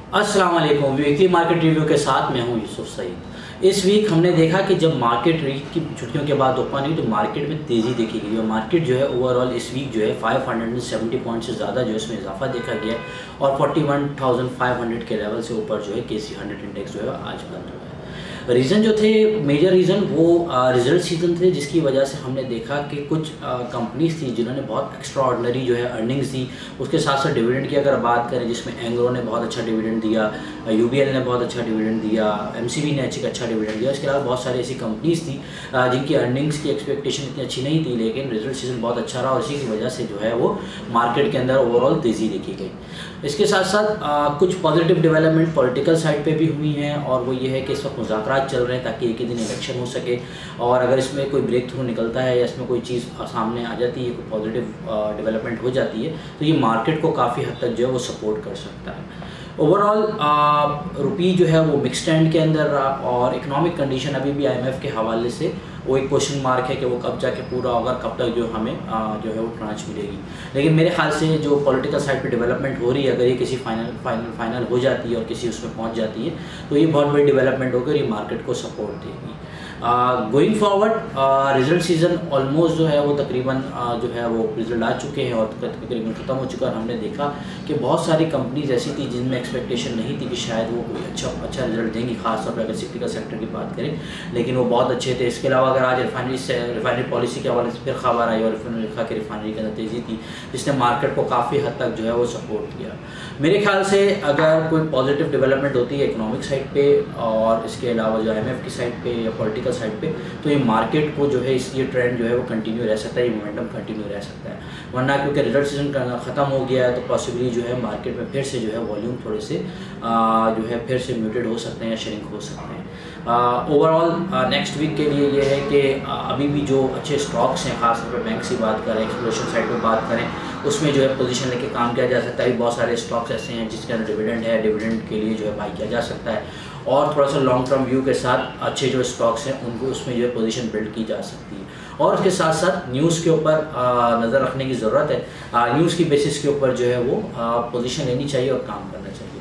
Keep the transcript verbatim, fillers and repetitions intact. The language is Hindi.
अस्सलाम वालेकुम। वीकली मार्केट रिव्यू के साथ मैं हूं यूसुफ सईद। इस वीक हमने देखा कि जब मार्केट वीक की छुट्टियों के बाद ओपन हुई तो मार्केट में तेज़ी देखी गई और मार्केट जो है ओवरऑल इस वीक जो है पाँच सौ सत्तर पॉइंट से ज़्यादा जो है इसमें इजाफा देखा गया और इकतालीस हज़ार पाँच सौ के लेवल से ऊपर जो है के सी हंड्रेड इंडेक्स जो है आज बंद हुआ है। रीज़न जो थे, मेजर रीज़न वो रिजल्ट सीजन थे, जिसकी वजह से हमने देखा कि कुछ कंपनीज थी जिन्होंने बहुत एक्स्ट्रा ऑर्डनरी जो है अर्निंग्स दी। उसके साथ साथ डिविडेंड की अगर बात करें, जिसमें एंग्रो ने बहुत अच्छा डिविडेंड दिया, यू बी एल ने बहुत अच्छा डिविडेंड दिया, एम सी बी ने अच्छी अच्छा डिविडेंड दिया। इसके अलावा बहुत सारी ऐसी कंपनीज थी जिनकी अर्निंग्स की एक्सपेक्टेशन इतनी अच्छी नहीं थी, लेकिन रिजल्ट सीजन बहुत अच्छा रहा और इसी की वजह से जो है वो मार्केट के अंदर ओवरऑल तेज़ी देखी गई। इसके साथ साथ आ, कुछ पॉजिटिव डेवलपमेंट पॉलिटिकल साइड पे भी हुई हैं और वो ये है कि इस वक्त मुज़ाकरात चल रहे हैं ताकि एक ही दिन इलेक्शन हो सके और अगर इसमें कोई ब्रेक थ्रू निकलता है या इसमें कोई चीज़ सामने आ जाती है, कोई पॉजिटिव डेवलपमेंट हो जाती है तो ये मार्केट को काफ़ी हद तक जो है वो सपोर्ट कर सकता है। ओवरऑल रुपी जो है वो मिक्स ट्रेंड के अंदर रहा और इकोनॉमिक कंडीशन अभी भी आई एम एफ के हवाले से वो एक क्वेश्चन मार्क है कि वो कब जाके पूरा होगा, कब तक जो हमें आ, जो है वो ट्रांच मिलेगी। लेकिन मेरे ख्याल से जो पॉलिटिकल साइड पे डेवलपमेंट हो रही है, अगर ये किसी फाइनल फाइनल फाइनल हो जाती है और किसी उसमें पहुंच जाती है तो ये बहुत बड़ी डेवलपमेंट होगी और ये मार्केट को सपोर्ट देगी। Going forward result season almost जो है वो तकरीबन uh, जो है वो रिजल्ट आ चुके हैं और तकरीबन ख़त्म हो चुका है। हमने देखा कि बहुत सारी कंपनीज ऐसी थी जिनमें एक्सपेक्टेशन नहीं थी कि शायद वो कोई अच्छा अच्छा रिजल्ट देंगी, खासतौर पर अगर सिक्टिकल सेक्टर की बात करें, लेकिन वो बहुत अच्छे थे। इसके अलावा अगर आज रिफाइनरी से रिफाइनरी पॉलिसी के हवाले से फिर खबर आई और रिफाइनरी लिखा कि रिफाइनरी के अंदर तेज़ी थी, जिसने मार्केट को काफ़ी हद तक जो है वो सपोर्ट किया। मेरे ख्याल से अगर कोई पॉजिटिव डेवलपमेंट होती है इकोनॉमिक साइड पे और इसके अलावा जो आई एम एफ की साइड पे या पॉलिटिकल साइड पे, तो ये मार्केट को जो है इस ये ट्रेंड जो है वो कंटिन्यू रह सकता है, ये मोमेंटम कंटिन्यू रह सकता है। वरना क्योंकि रिजल्ट सीजन ख़त्म हो गया है तो पॉसिबली जो है मार्केट में फिर से जो है वॉल्यूम थोड़े से आ, जो है फिर से म्यूटेड हो सकते हैं या श्रिंक हो सकते हैं। ओवरऑल नेक्स्ट वीक के लिए ये है कि अभी भी जो अच्छे स्टॉक्स हैं, खासतौर पर बैंक की बात करें, एक्सप्लोरेशन साइड पर बात करें, उसमें जो है पोजीशन लेके काम किया जा सकता है। बहुत सारे स्टॉक्स ऐसे हैं जिसके अंदर डिविडेंड है, डिविडेंड के लिए जो है बाई किया जा सकता है और थोड़ा सा लॉन्ग टर्म व्यू के साथ अच्छे जो स्टॉक्स हैं उनको उसमें जो है पोजीशन बिल्ड की जा सकती है। और उसके साथ साथ न्यूज़ के ऊपर नज़र रखने की ज़रूरत है। न्यूज़ की बेसिस के ऊपर जो है वो पोजीशन लेनी चाहिए और काम करना चाहिए।